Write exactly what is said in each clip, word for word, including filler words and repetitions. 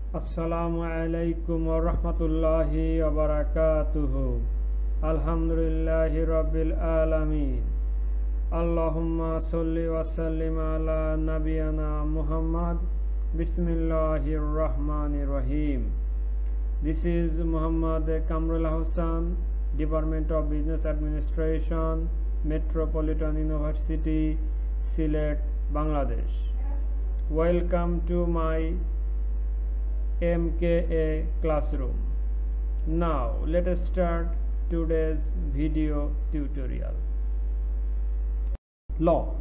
Assalamu alaikum wa rahmatullahi wa barakatuhu. Alhamdulillahi rabbil alameen. Allahumma salli wa sallim ala nabiyana Muhammad. Bismillahir Rahmanir Rahim. This is Muhammad Kamrullah Hussain, Department of Business Administration, Metropolitan University, Sylhet, Bangladesh. Welcome to my M K A classroom. Now let us start today's video tutorial. Law.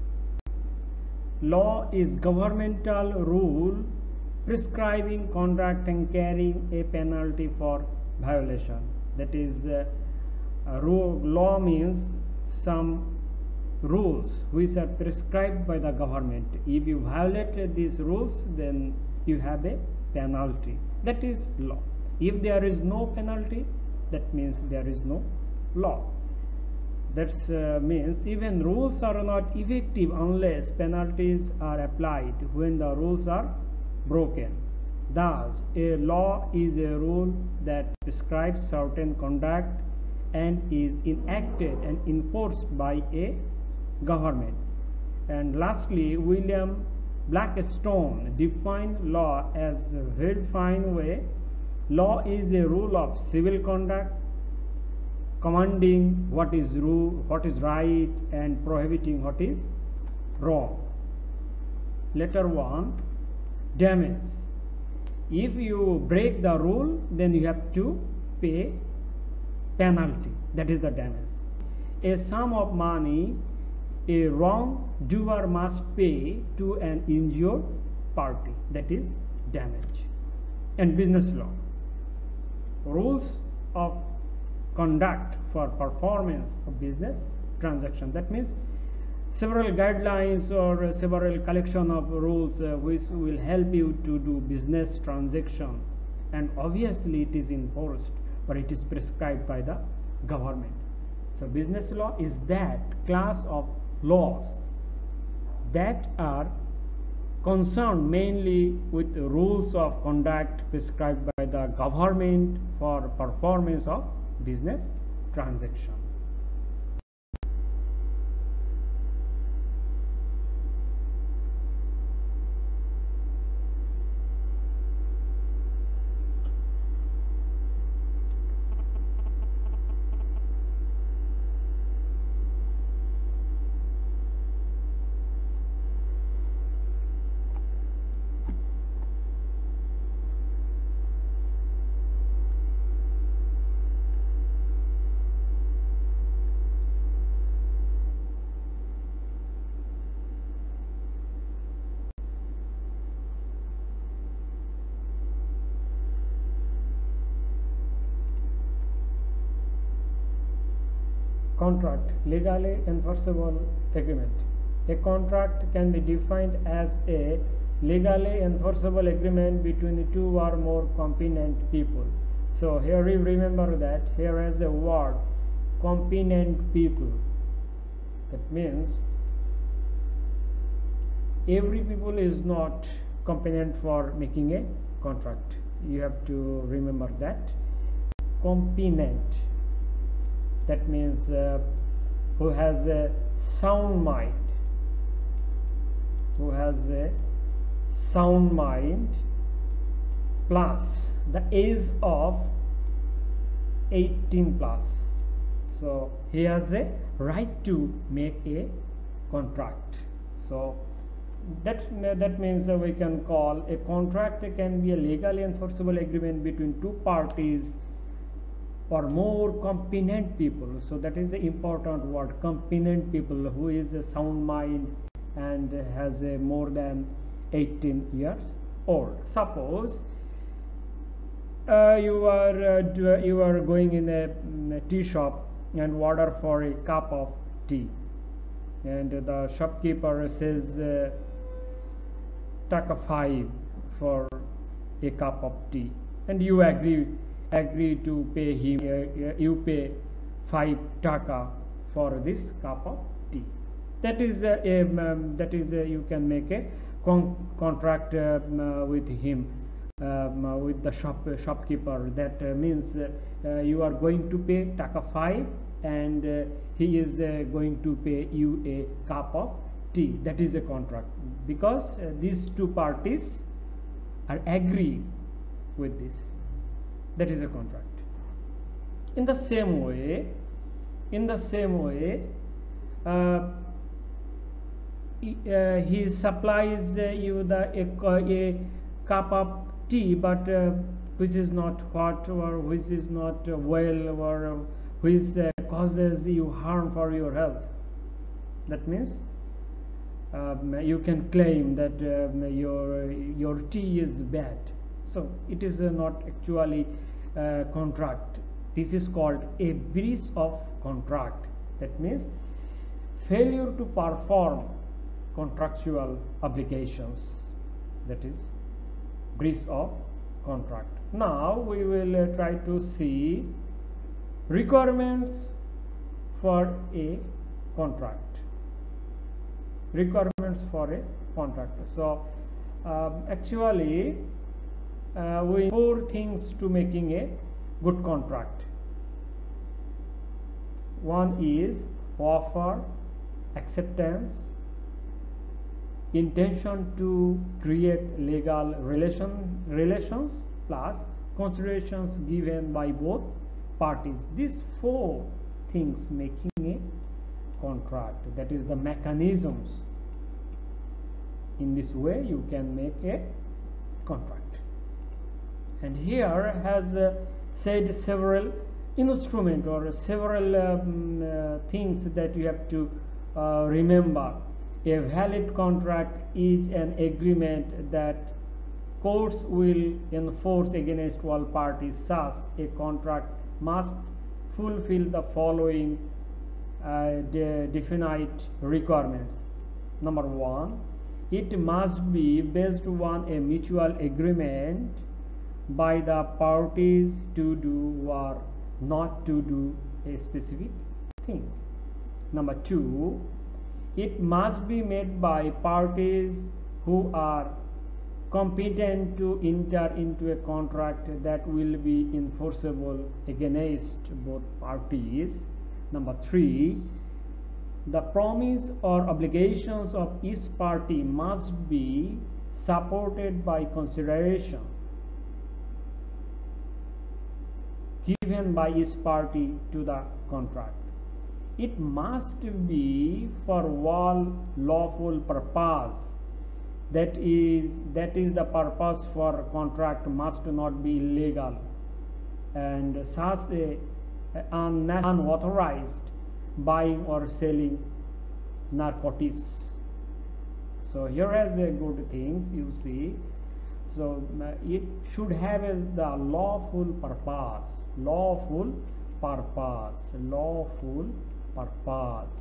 Law is governmental rule prescribing conduct and carrying a penalty for violation. That is, uh, a rule, law means some rules which are prescribed by the government. If you violate these rules, then you have a penalty. That is law. If there is no penalty, that means there is no law. That uh, means even rules are not effective unless penalties are applied when the rules are broken. Thus, a law is a rule that prescribes certain conduct and is enacted and enforced by a government. And lastly, William Blackstone defined law as a very fine way. Law is a rule of civil conduct, commanding what is rule, what is right, and prohibiting what is wrong. Letter one, damage. If you break the rule, then you have to pay penalty. That is the damage. A sum of money a wrongdoer must pay to an injured party. That is damage. And business law. Rules of conduct for performance of business transaction. That means several guidelines or several collection of rules uh, which will help you to do business transaction, and obviously it is enforced, but it is prescribed by the government. So business law is that class of laws that are concerned mainly with the rules of conduct prescribed by the government for performance of business transaction. Contract, legally enforceable agreement. A contract can be defined as a legally enforceable agreement between two or more competent people. So here you remember that here is a word, competent people. That means every people is not competent for making a contract. You have to remember that. Competent. That means uh, who has a sound mind, who has a sound mind plus the age of eighteen plus. So he has a right to make a contract. So that, that means uh, we can call a contract can be a legally enforceable agreement between two parties or more competent people. So that is the important word, competent people, who is a sound mind and has a more than eighteen years old. Suppose uh, you are uh, you are going in a, a tea shop and order for a cup of tea, and the shopkeeper says uh, taka five for a cup of tea, and you agree agree to pay him, uh, you pay five taka for this cup of tea. That is uh, a, um, that is uh, you can make a con contract uh, uh, with him. um, with the shop shopkeeper. That uh, means uh, uh, you are going to pay taka five, and uh, he is uh, going to pay you a cup of tea. That is a contract, because uh, these two parties are agree with this. That is a contract. In the same way, in the same way, uh, he, uh, he supplies uh, you the a, a cup of tea, but uh, which is not hot, or which is not uh, well, or uh, which uh, causes you harm for your health. That means um, you can claim that um, your your tea is bad. So it is uh, not actually uh, contract. This is called a breach of contract. That means failure to perform contractual obligations. That is breach of contract. Now we will uh, try to see requirements for a contract. Requirements for a contract. So um, actually uh, we four things to making a good contract. One is offer, acceptance, intention to create legal relation relations, plus considerations given by both parties. These four things making a contract. That is the mechanisms. In this way you can make a contract. And here has uh, said several instruments or several um, uh, things that you have to uh, remember. A valid contract is an agreement that courts will enforce against all parties. Thus, a contract must fulfill the following uh, de definite requirements. Number one, it must be based on a mutual agreement by the parties to do or not to do a specific thing. Number two, it must be made by parties who are competent to enter into a contract that will be enforceable against both parties. Number three, the promise or obligations of each party must be supported by consideration given by each party to the contract. It must be for all lawful purpose. That is, that is the purpose for contract must not be illegal, and such a unauthorized buying or selling narcotics. So here is a good things you see. So uh, it should have a, the lawful purpose, lawful purpose, lawful purpose.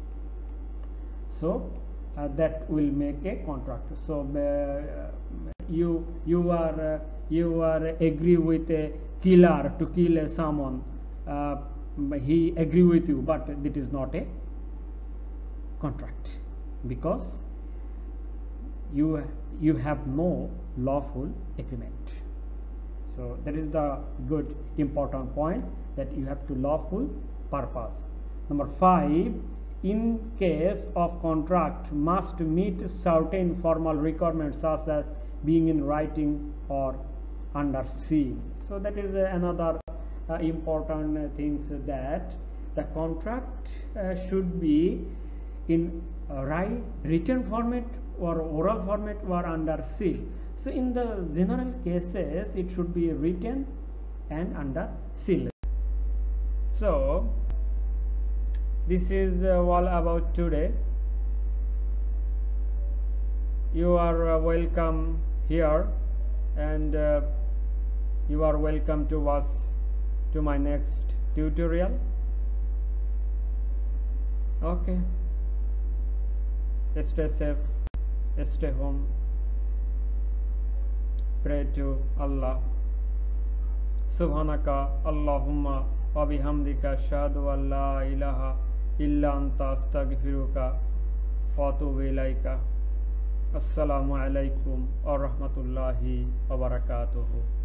So uh, that will make a contract. So uh, you you are uh, you are agree with a killer to kill uh, someone. Uh, he agree with you, but it is not a contract, because you you have no lawful agreement. So that is the good important point, that you have to lawful purpose. Number five, in case of contract must meet certain formal requirements such as being in writing or under seal. So that is uh, another uh, important uh, things, that the contract uh, should be in uh, right written format or oral format or under seal. So in the general cases it should be written and under seal. So this is uh, all about today. You are uh, welcome here, and uh, you are welcome to watch to my next tutorial. Okay, stay safe, stay home, pray to Allah. Subhanaka Allahumma wa bihamdika ashhadu an la ilaha illa anta astaghfiruka wa atubu ilaika. अस्सलामु अलैकुम और रहमतुल्लाहि व बरकातुहू।